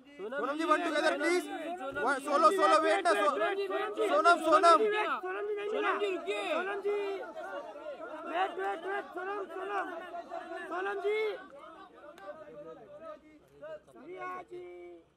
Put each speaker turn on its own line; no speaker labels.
Sonam ji one together please. Solo solo wait ना सोनम सोनम
जी रुकिए। Sonam ji wait wait wait. Sonam Sonam Sonam जी।